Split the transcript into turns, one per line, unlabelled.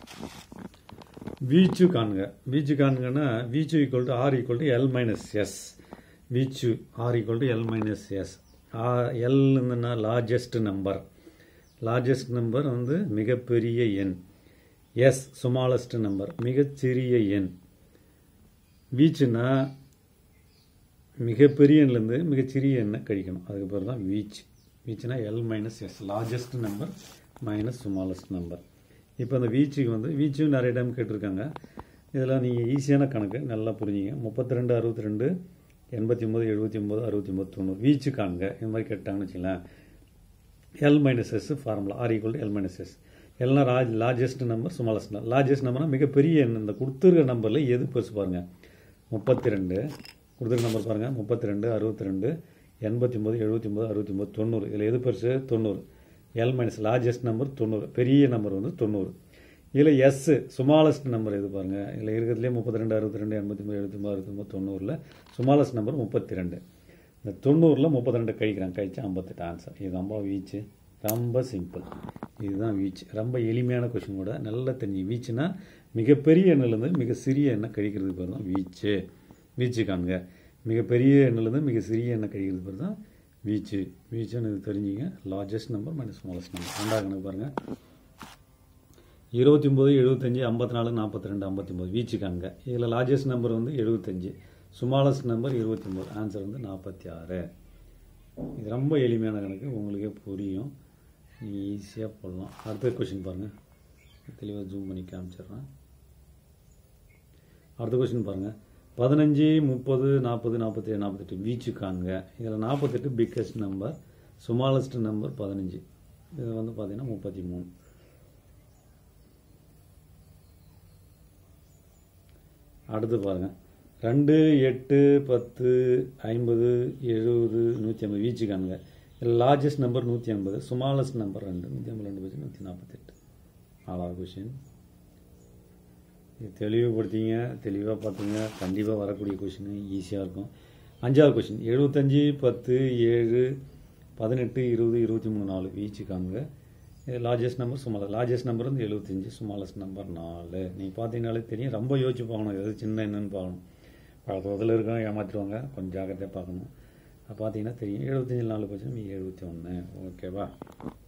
வீச்சு காண்க. வீச்சு காண்கன்னா வீச்சு equal to R equal to L minus S. வீச்சு R equal to L minus S. L largest number. Largest number வந்து மிகப்பெரிய எண். எஸ் ஸ்மாலஸ்ட் நம்பர், மிகச்சிறிய எண். வீச்சுன்னா மிகப்பெரிய எண்ணிலேருந்து மிகச்சிறிய எண்ணை கழிக்கணும், அதுக்கு பேர் தான் வீச்சு. வீச்சுனா L minus S, largest number minus smallest number. இப்போ அந்த வீச்சுக்கு வந்து வீச்சு நிறைய டைம் கேட்டிருக்காங்க. இதில் நீங்கள் ஈஸியான கணக்கு நல்லா புரிஞ்சிங்க. 32, 62, 89, 79, 69, 90 வீச்சு காண்க. இந்த மாதிரி கேட்டாங்கன்னு வச்சுங்களேன். L minus S formula R equal to L minus S. எல்லாம் largest number smallest number. Largest நம்பர்னா மிகப்பெரிய எண். இந்த கொடுத்துருக்க நம்பரில் எது பெருசு பாருங்கள். 32 கொடுத்துருக்க நம்பர் பாருங்கள். 32, 62, 89, 79, 69, 90. இதில் எது பெருசு? 90. எல் மைனஸ் லார்ஜஸ்ட் நம்பர் 90, பெரிய நம்பர் வந்து 90. இதில் எஸ் ஸ்மாலஸ்ட் நம்பர் எது பாருங்கள். இதில் இருக்கிறதுலே 32, 62, 89, 79, 69, 90ல் ஸ்மாலஸ்ட் நம்பர் 32. இந்த 90ல் 32 கழிக்கிறாங்க, கழிச்சா 58 ஆன்சர். இது ரொம்ப வீச்சு, ரொம்ப சிம்பிள். இதுதான் வீச்சு. ரொம்ப எளிமையான கொஷின் கூட, நல்லா தெரிஞ்சு. வீச்சுனா மிகப்பெரிய எண்ணிலேருந்து மிக சிறிய எண்ணெய் கழிக்கிறதுக்கு பேர் தான் வீச்சு. வீச்சு காண்க. மிகப்பெரிய எண்ணிலேருந்து மிக சிறிய எண்ணெய் கழிக்கிறது பேர் தான் வீச்சு. வீச்சுன்னு இது தெரிஞ்சுங்க. Largest number minus smallest number. ரெண்டாவது கணக்கு பாருங்கள். 29, 75, 54, 42, 59 வீச்சு காண்க. இதில் லார்ஜஸ்ட் நம்பர் வந்து 75, ஸ்மாலஸ்ட் நம்பர் 29. ஆன்சர் வந்து 46. இது ரொம்ப எளிமையான கணக்கு, உங்களுக்கே புரியும், நீங்கள் ஈஸியாக போடலாம். அடுத்த கொஷின் பாருங்கள். தெளிவாக ஜூம் பண்ணி காமிச்சிடுறேன். அடுத்த கொஷின் பாருங்கள். 15, 30, 40, 47, 48 வீச்சு காண்க. இதில் 48 பிக்கஸ்ட் நம்பர், ஸ்மாலஸ்ட் நம்பர் 15. இது வந்து பார்த்தீங்கன்னா 33. அடுத்து பாருங்கள். 2, 8, 10, 50, 70, 150 வீச்சு காண்க. இதில் லார்ஜஸ்ட் நம்பர் 180, ஸ்மாலஸ்ட் நம்பர் 2, 152, 148. நாலாவது கொஷின். இது தெளிவுபடுத்திங்க, தெளிவாக பார்த்துங்க. கண்டிப்பாக வரக்கூடிய கொஷின் ஈஸியாக இருக்கும். அஞ்சாவது கொஷின். 75, 10, 7, 18, 20, 23, 4 வீச்சு காண்க. லார்ஜஸ்ட் நம்பர் லார்ஜஸ்ட் நம்பர் வந்து 75, ஸ்மாலஸ்ட் நம்பர் 4. நீங்கள் பார்த்தீங்கனாலே தெரியும். ரொம்ப யோசிச்சு பார்க்கணும், எது சின்ன என்னன்னு பார்க்கணும். பழக்கத்தில் இருக்கணும், ஏமாற்றிடுவாங்க, கொஞ்சம் ஜாக்கிரதையாக பார்க்கணும். பார்த்தீங்கன்னா தெரியும். 75 4 போச்சுன்னா 71. ஓகேவா?